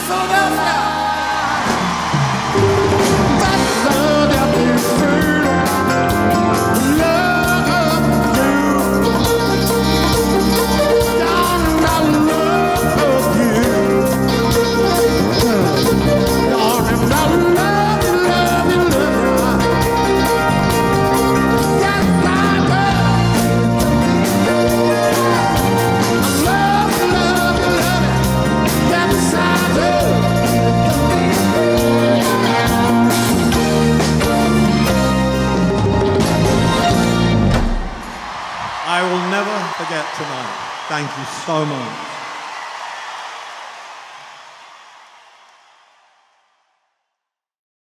I will never forget tonight. Thank you so much.